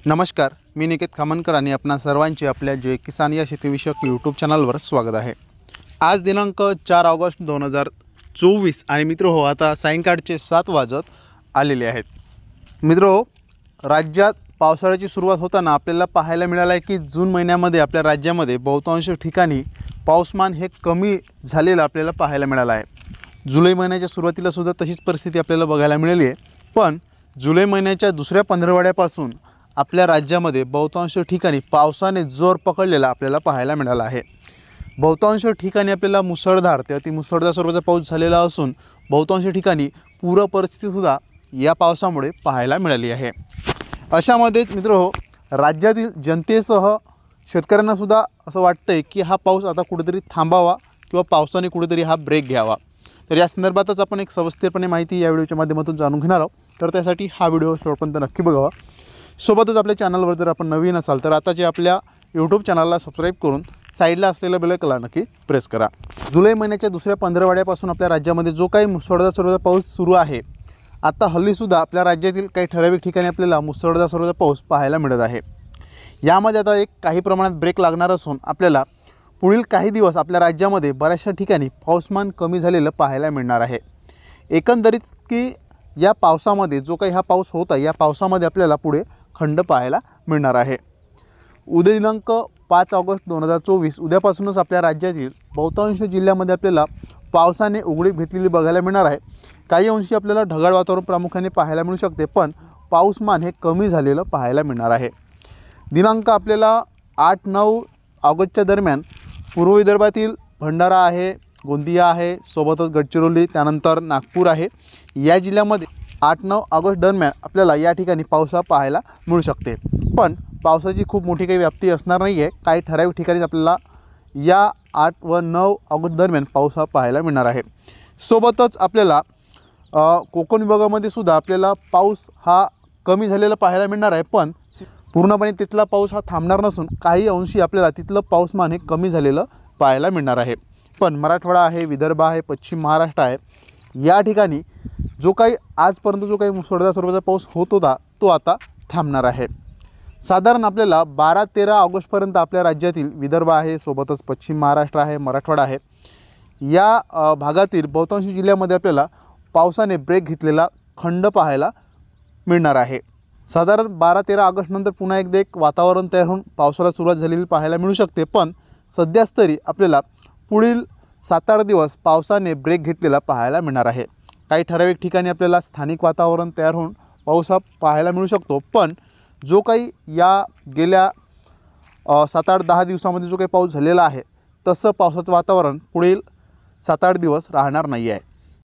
नमस्कार, मी निकेत खामनकर आणि आपणा सर्वांचे आपल्या जय किसान या शेतीविषयक यूट्यूब चॅनलवर स्वागत आहे। आज दिनांक 4 ऑगस्ट 2024 आणि मित्रहो आता सायंकाळचे 7 वाजत आलेले आहेत। मित्रहो, राज्यात पावसाळ्याची सुरुवात होताना आपल्याला पाहायला मिळालं आहे की जून महिन्यामध्ये आपल्या राज्यामध्ये बहुतांश ठिकाणी पाऊसमान हे कमी झालेलं आपल्याला पाहायला मिळालं आहे। जुलै महिन्याच्या सुरुवातीला सुद्धा तशीच परिस्थिती आपल्याला बघायला मिळाली आहे, पण जुलै महिन्याच्या दुसऱ्या पंधरवड्यापासून आपल्या राज्यामध्ये बहुतांश ठिकाणी पावसाने जोर पकडलेला आपल्याला पाहायला मिळाला आहे। बहुतांश ठिकाणी आपल्याला मुसळधार ते अति मुसळधार स्वरूपाचा पाऊस झालेला असून बहुतांश ठिकाणी पूर परिस्थितीसुद्धा या पावसामुळे पाहायला मिळाली आहे। अशामध्येच मित्रहो, राज्यातील जनतेसह शेतकऱ्यांनासुद्धा असं वाटतंय की हा पाऊस आता कुठेतरी थांबावा किंवा पावसाने कुठेतरी हा ब्रेक घ्यावा। तर या संदर्भातच आपण एक सविस्तरपणे माहिती या व्हिडिओच्या माध्यमातून जाणून घेणार आहोत। तर त्यासाठी हा व्हिडिओ शेवटपर्यंत नक्की बघावा। सोबतच आपल्या चॅनलवर जर आपण नवीन असाल तर आताचे आपल्या यूट्यूब चॅनलला सबस्क्राईब करून साईडला असलेल्या बेल आयकॉनला नक्की प्रेस करा। जुलै महिन्याच्या दुसऱ्या पंधरवड्यापासून आपल्या राज्यामध्ये जो काही मुसळधार स्वरूपाचा पाऊस सुरू आहे, आता हल्लीसुद्धा आपल्या राज्यातील काही ठराविक ठिकाणी आपल्याला मुसळधार स्वरूपाचा पाऊस पाहायला मिळत आहे। यामध्ये आता एक काही प्रमाणात ब्रेक लागणार असून आपल्याला पुढील काही दिवस आपल्या राज्यामध्ये बऱ्याचशा ठिकाणी पाऊसमान कमी झालेलं पाहायला मिळणार आहे। एकंदरीत की या पावसामध्ये जो काही हा पाऊस होता, या पावसामध्ये आपल्याला पुढे खंड पाहायला मिळणार आहे। उद्या दिनांक 5 ऑगस्ट 2024 उद्यापासूनच आपल्या राज्यातील बहुतांश जिल्ह्यामध्ये आपल्याला पावसाने उघडीप घेतलेली बघायला मिळणार आहे। काही अंशी आपल्याला ढगाळ वातावरण प्रामुख्याने पाहायला मिळू शकते, पण पाऊसमान हे कमी झालेलं पाहायला मिळणार आहे। दिनांक आपल्याला 8-9 ऑगस्टच्या दरम्यान पूर्व विदर्भातील भंडारा आहे, गोंदिया आहे, सोबतच गडचिरोली, त्यानंतर नागपूर आहे। या जिल्ह्यामध्ये 8-9 ऑगस्ट दरम्यान आपल्याला या ठिकाणी पाऊस पाहायला मिळू शकते, पण पावसाची खूप मोठी काही व्याप्ती असणार नाही आहे। काही ठराविक ठिकाणी आपल्याला या 8 व 9 ऑगस्ट दरम्यान पाऊस पाहायला मिळणार आहे। सोबतच आपल्याला कोकण विभागामध्ये सुद्धा आपल्याला पाऊस हा कमी झालेला पाहायला मिळणार आहे, पण पूर्णपणे तिथला पाऊस हा थांबणार नसून काही अंशी आपल्याला तिथलं पाऊसमान हे कमी झालेलं पाहायला मिळणार आहे। पण मराठवाडा आहे, विदर्भ आहे, पश्चिम महाराष्ट्र आहे, या ठिकाणी जो काही आजपर्यंत जो काही मुसळधार स्वरूपाचा पाऊस होत होता तो आता थांबणार आहे। साधारण आपल्याला 12-13 ऑगस्टपर्यंत आपल्या राज्यातील विदर्भ आहे, सोबतच पश्चिम महाराष्ट्र आहे, मराठवाडा आहे, या भागातील बहुतांश जिल्ह्यामध्ये आपल्याला पावसाने ब्रेक घेतलेला खंड पाहायला मिळणार आहे। साधारण 12-13 ऑगस्टनंतर पुन्हा एकदा एक वातावरण तयार होऊन पावसाला सुरुवात झालेली पाहायला मिळू शकते, पण सध्याच तरी आपल्याला पुढील 7-8 दिवस पावसाने ब्रेक घेतलेला पाहायला मिळणार आहे। काही ठराविक ठिकाणी आपल्याला स्थानिक वातावरण तयार होऊन पाऊस हा पाहायला मिळू शकतो, पण जो काही या गेल्या 7-8-10 दिवसामध्ये जो काही पाऊस झालेला आहे तसं पावसाचं वातावरण पुढील 7-8 दिवस राहणार नाही आहे।